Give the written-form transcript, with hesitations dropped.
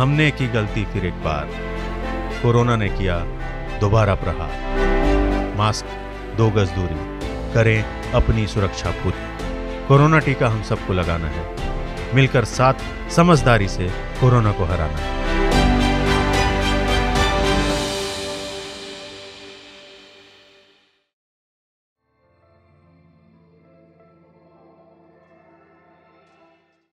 हमने की गलती फिर एक बार, कोरोना ने किया दोबारा प्रहार। मास्क, 2 गज दूरी, करें अपनी सुरक्षा पूरी। कोरोना टीका हम सबको लगाना है, मिलकर साथ समझदारी से कोरोना को हराना है।